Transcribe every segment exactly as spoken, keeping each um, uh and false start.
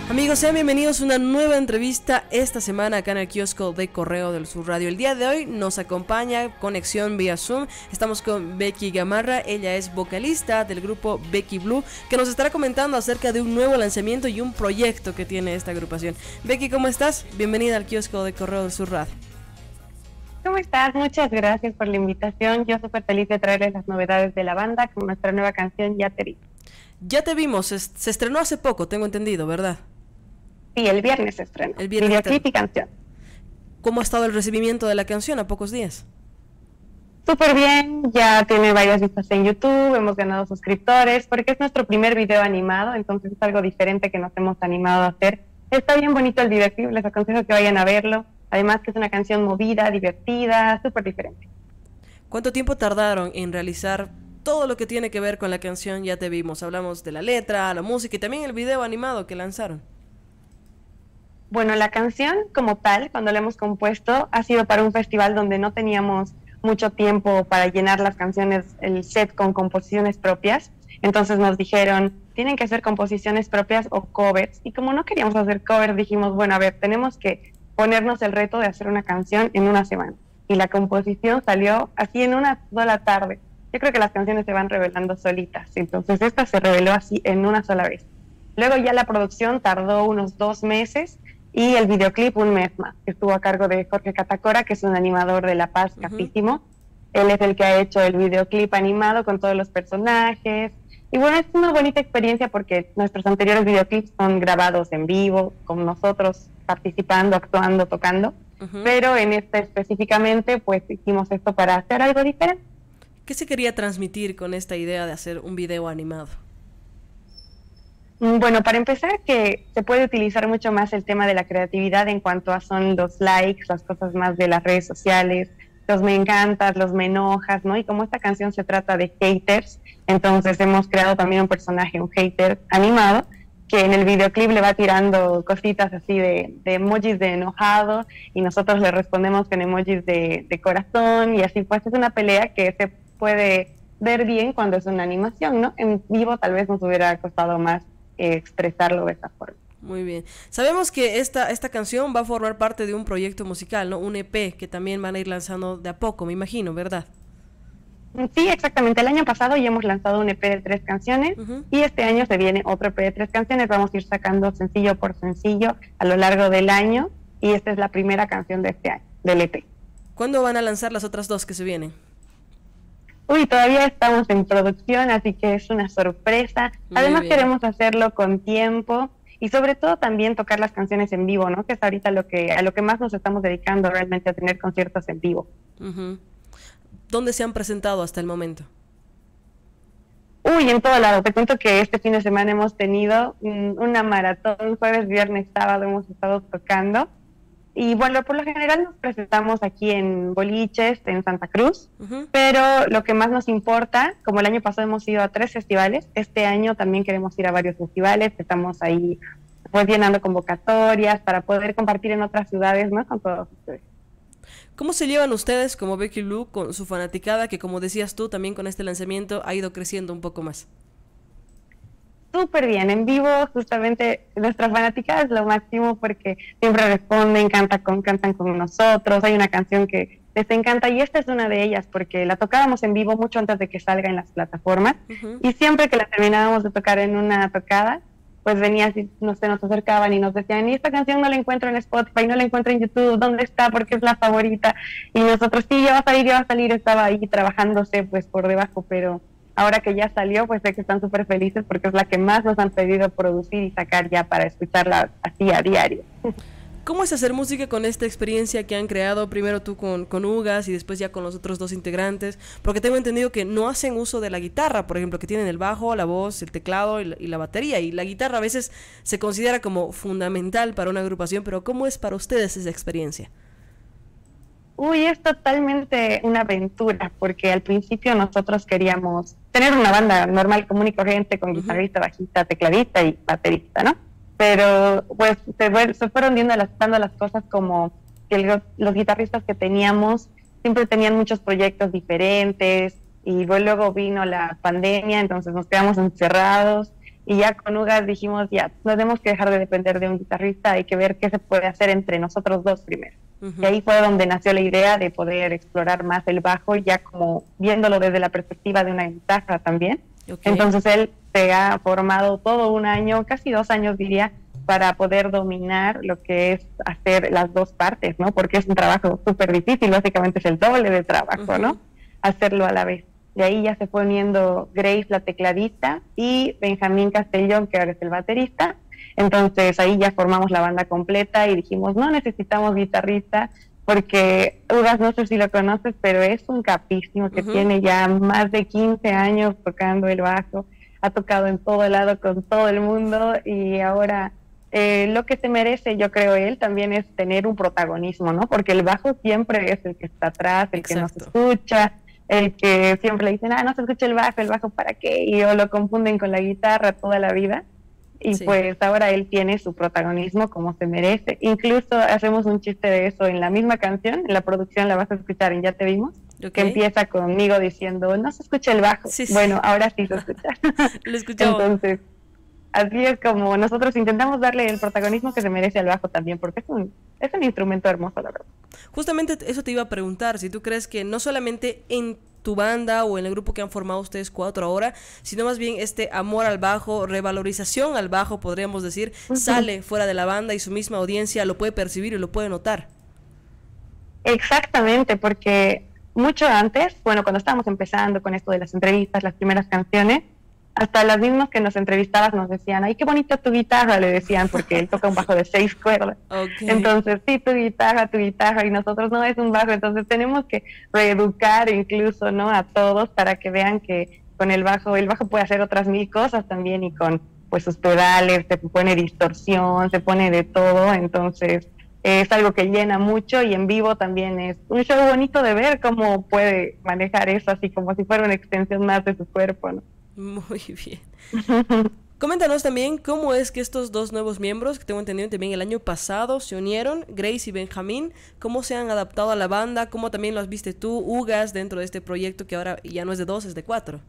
Amigos, sean bienvenidos a una nueva entrevista esta semana acá en el kiosco de Correo del Sur Radio. El día de hoy nos acompaña conexión vía Zoom. Estamos con Becky Gamarra, ella es vocalista del grupo Becky Blue, que nos estará comentando acerca de un nuevo lanzamiento y un proyecto que tiene esta agrupación. Becky, ¿cómo estás? Bienvenida al kiosco de Correo del Sur Radio. ¿Cómo estás? Muchas gracias por la invitación. Yo súper feliz de traerles las novedades de la banda con nuestra nueva canción Ya Te Vi. Ya te vimos, se, se estrenó hace poco, tengo entendido, ¿verdad? Sí, el viernes se estrenó. El viernes. Videoclip y canción. ¿Cómo ha estado el recibimiento de la canción a pocos días? Súper bien, ya tiene varias vistas en YouTube, hemos ganado suscriptores, porque es nuestro primer video animado, entonces es algo diferente que nos hemos animado a hacer. Está bien bonito el videoclip, les aconsejo que vayan a verlo. Además que es una canción movida, divertida, súper diferente. ¿Cuánto tiempo tardaron en realizar todo lo que tiene que ver con la canción Ya Te Vimos? Hablamos de la letra, la música y también el video animado que lanzaron. Bueno, la canción como tal, cuando la hemos compuesto, ha sido para un festival donde no teníamos mucho tiempo para llenar las canciones, el set con composiciones propias. Entonces nos dijeron, tienen que hacer composiciones propias o covers. Y como no queríamos hacer covers, dijimos, bueno, a ver, tenemos que ponernos el reto de hacer una canción en una semana. Y la composición salió así en una sola tarde. Yo creo que las canciones se van revelando solitas. Entonces esta se reveló así en una sola vez. Luego ya la producción tardó unos dos meses y el videoclip un mes más, que estuvo a cargo de Jorge Catacora, que es un animador de La Paz, capísimo. Uh-huh. Él es el que ha hecho el videoclip animado con todos los personajes. Y bueno, es una bonita experiencia porque nuestros anteriores videoclips son grabados en vivo, con nosotros participando, actuando, tocando. Uh-huh. Pero en este específicamente, pues hicimos esto para hacer algo diferente. ¿Qué se quería transmitir con esta idea de hacer un video animado? Bueno, para empezar, que se puede utilizar mucho más el tema de la creatividad en cuanto a son los likes, las cosas más de las redes sociales, los me encantas, los me enojas, ¿no? Y como esta canción se trata de haters, entonces hemos creado también un personaje, un hater animado, que en el videoclip le va tirando cositas así de, de emojis de enojado y nosotros le respondemos con emojis de, de corazón y así pues es una pelea que se puede ver bien cuando es una animación, ¿no? En vivo tal vez nos hubiera costado más eh, expresarlo de esa forma. Muy bien. Sabemos que esta, esta canción va a formar parte de un proyecto musical, ¿no? Un E P que también van a ir lanzando de a poco, me imagino, ¿verdad? Sí, exactamente. El año pasado ya hemos lanzado un E P de tres canciones uh-huh. y este año se viene otro E P de tres canciones. Vamos a ir sacando sencillo por sencillo a lo largo del año y esta es la primera canción de este año, del E P. ¿Cuándo van a lanzar las otras dos que se vienen? Uy, todavía estamos en producción, así que es una sorpresa. Muy Además bien. Queremos hacerlo con tiempo y sobre todo también tocar las canciones en vivo, ¿no? Que es ahorita lo que a lo que más nos estamos dedicando realmente, a tener conciertos en vivo. Uh-huh. ¿Dónde se han presentado hasta el momento? Uy, en todo lado. Te cuento que este fin de semana hemos tenido una maratón, jueves, viernes, sábado hemos estado tocando. Y bueno, por lo general nos presentamos aquí en boliches, en Santa Cruz, uh-huh. pero lo que más nos importa, como el año pasado hemos ido a tres festivales, este año también queremos ir a varios festivales, estamos ahí pues llenando convocatorias para poder compartir en otras ciudades, ¿no? Con todos ustedes. ¿Cómo se llevan ustedes como Becky Blue con su fanaticada que, como decías tú, también con este lanzamiento ha ido creciendo un poco más? Súper bien, en vivo justamente nuestra fanática es lo máximo porque siempre responden, cantan con, cantan con nosotros, hay una canción que les encanta y esta es una de ellas porque la tocábamos en vivo mucho antes de que salga en las plataformas uh-huh. y siempre que la terminábamos de tocar en una tocada, pues venía así, no sé, nos acercaban y nos decían, y esta canción no la encuentro en Spotify, no la encuentro en YouTube, ¿dónde está? Porque es la favorita. Y nosotros, sí, ya va a salir, ya va a salir, estaba ahí trabajándose pues por debajo, pero ahora que ya salió, pues sé que están súper felices porque es la que más nos han pedido producir y sacar ya para escucharla así a diario. ¿Cómo es hacer música con esta experiencia que han creado, primero tú con, con Ugas y después ya con los otros dos integrantes? Porque tengo entendido que no hacen uso de la guitarra, por ejemplo, que tienen el bajo, la voz, el teclado y la, y la batería, y la guitarra a veces se considera como fundamental para una agrupación, pero ¿cómo es para ustedes esa experiencia? Uy, es totalmente una aventura, porque al principio nosotros queríamos tener una banda normal, común y corriente, con guitarrista, bajista, tecladista y baterista, ¿no? Pero pues se, se fueron viendo las, dando las cosas como que los, los guitarristas que teníamos siempre tenían muchos proyectos diferentes y luego vino la pandemia, entonces nos quedamos encerrados Y ya con Ugas dijimos, ya, no tenemos que dejar de depender de un guitarrista, hay que ver qué se puede hacer entre nosotros dos primero. Uh-huh. Y ahí fue donde nació la idea de poder explorar más el bajo, ya como viéndolo desde la perspectiva de una guitarra también. Okay. Entonces él se ha formado todo un año, casi dos años diría, para poder dominar lo que es hacer las dos partes, ¿no? Porque es un trabajo súper difícil, básicamente es el doble de trabajo, uh-huh. ¿no? Hacerlo a la vez. De ahí ya se fue uniendo Grace, la tecladista, y Benjamín Castellón, que ahora es el baterista. Entonces ahí ya formamos la banda completa y dijimos, no necesitamos guitarrista, porque Ugas, no sé si lo conoces, pero es un capísimo que uh-huh. tiene ya más de quince años tocando el bajo, ha tocado en todo lado con todo el mundo, y ahora eh, lo que se merece, yo creo él, también es tener un protagonismo, ¿no? Porque el bajo siempre es el que está atrás, el Exacto. que no se escucha, el que siempre le dicen, ah, no se escucha el bajo, el bajo para qué, y o lo confunden con la guitarra toda la vida, y sí. pues ahora él tiene su protagonismo como se merece. Incluso hacemos un chiste de eso en la misma canción, en la producción la vas a escuchar en Ya Te Vimos, okay. que empieza conmigo diciendo, no se escucha el bajo, sí, sí. bueno, ahora sí se escucha. Lo escuchamos. Entonces, así es como nosotros intentamos darle el protagonismo que se merece al bajo también, porque es un, es un instrumento hermoso, la verdad. Justamente eso te iba a preguntar, si tú crees que no solamente en tu banda o en el grupo que han formado ustedes cuatro ahora, sino más bien este amor al bajo, revalorización al bajo, podríamos decir, uh-huh. sale fuera de la banda y su misma audiencia lo puede percibir y lo puede notar. Exactamente, porque mucho antes, bueno, cuando estábamos empezando con esto de las entrevistas, las primeras canciones, hasta las mismas que nos entrevistabas nos decían, ay, qué bonita tu guitarra, le decían, porque él toca un bajo de seis cuerdas. Okay. Entonces, sí, tu guitarra, tu guitarra, y nosotros no es un bajo, entonces tenemos que reeducar incluso, ¿no?, a todos para que vean que con el bajo, el bajo puede hacer otras mil cosas también, y con pues sus pedales, se pone distorsión, se pone de todo, entonces es algo que llena mucho, y en vivo también es un show bonito de ver cómo puede manejar eso, así como si fuera una extensión más de su cuerpo, ¿no? Muy bien. Coméntanos también cómo es que estos dos nuevos miembros, que tengo entendido también el año pasado, se unieron, Grace y Benjamín, cómo se han adaptado a la banda, cómo también los viste tú, Ugas, dentro de este proyecto que ahora ya no es de dos, es de cuatro.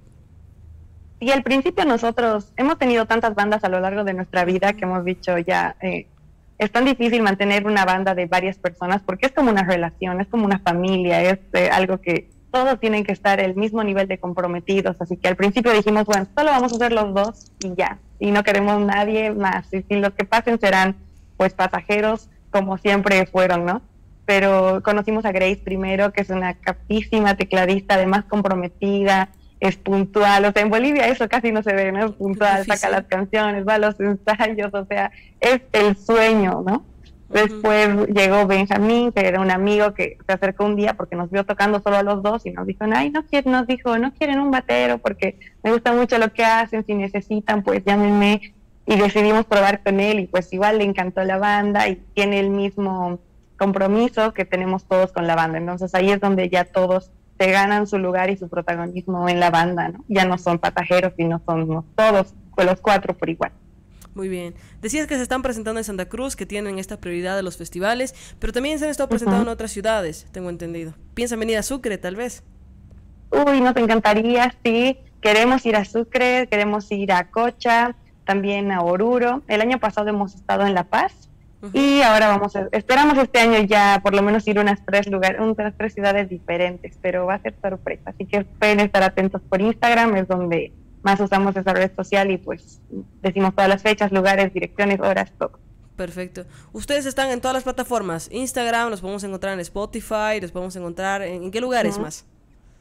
Y al principio nosotros hemos tenido tantas bandas a lo largo de nuestra vida que hemos dicho ya, eh, es tan difícil mantener una banda de varias personas porque es como una relación, es como una familia, es eh, algo que todos tienen que estar el mismo nivel de comprometidos, así que al principio dijimos, bueno, solo vamos a hacer los dos y ya, y no queremos nadie más, y si los que pasen serán pues pasajeros como siempre fueron, ¿no? Pero conocimos a Grace primero, que es una capísima tecladista, además comprometida, es puntual, o sea, en Bolivia eso casi no se ve, ¿no? Es puntual, saca las canciones, va a los ensayos, o sea, es el sueño, ¿no? Después uh-huh. llegó Benjamín, que era un amigo que se acercó un día porque nos vio tocando solo a los dos y nos dijo, ay, no quieren, nos dijo, no quieren un batero porque me gusta mucho lo que hacen, si necesitan, pues llámenme. Y decidimos probar con él y pues igual le encantó la banda y tiene el mismo compromiso que tenemos todos con la banda. Entonces ahí es donde ya todos se ganan su lugar y su protagonismo en la banda, ¿no? Ya no son pasajeros, sino somos todos, con los cuatro por igual. Muy bien. Decías que se están presentando en Santa Cruz, que tienen esta prioridad de los festivales, pero también se han estado presentando uh-huh. en otras ciudades, tengo entendido. ¿Piensan venir a Sucre, tal vez? Uy, nos encantaría, sí. Queremos ir a Sucre, queremos ir a Cocha, también a Oruro. El año pasado hemos estado en La Paz uh-huh. y ahora vamos a, esperamos este año ya por lo menos ir a unas tres lugares, unas tres ciudades diferentes, pero va a ser sorpresa. Así que pueden estar atentos por Instagram, es donde más usamos esa red social y pues decimos todas las fechas, lugares, direcciones, horas, todo. Perfecto. Ustedes están en todas las plataformas, Instagram, los podemos encontrar en Spotify, los podemos encontrar en, ¿en qué lugares uh-huh. más?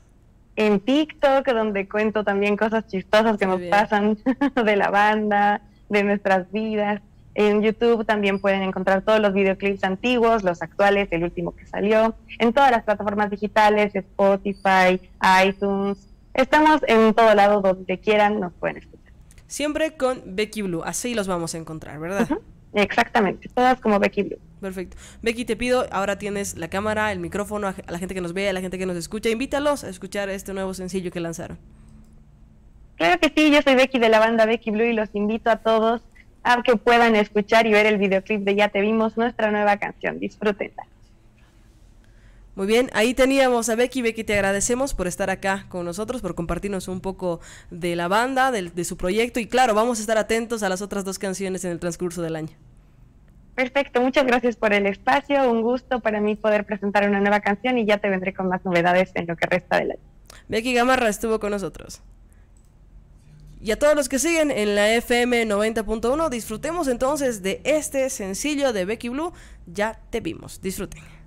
En TikTok, donde cuento también cosas chistosas que Muy nos bien. pasan de la banda, de nuestras vidas. En YouTube también pueden encontrar todos los videoclips antiguos, los actuales, el último que salió. En todas las plataformas digitales, Spotify, iTunes. Estamos en todo lado, donde quieran nos pueden escuchar. Siempre con Becky Blue, así los vamos a encontrar, ¿verdad? Uh-huh. Exactamente, todas como Becky Blue. Perfecto. Becky, te pido, ahora tienes la cámara, el micrófono, a la gente que nos ve, a la gente que nos escucha, invítalos a escuchar este nuevo sencillo que lanzaron. Claro que sí, yo soy Becky de la banda Becky Blue y los invito a todos a que puedan escuchar y ver el videoclip de Ya Te Vimos, nuestra nueva canción. Disfrútenla. Muy bien, ahí teníamos a Becky. Becky, te agradecemos por estar acá con nosotros, por compartirnos un poco de la banda, de, de su proyecto, y claro, vamos a estar atentos a las otras dos canciones en el transcurso del año. Perfecto, muchas gracias por el espacio, un gusto para mí poder presentar una nueva canción y ya te vendré con más novedades en lo que resta del año. Becky Gamarra estuvo con nosotros. Y a todos los que siguen en la F M noventa punto uno, disfrutemos entonces de este sencillo de Becky Blue, Ya Te Vimos. Disfruten.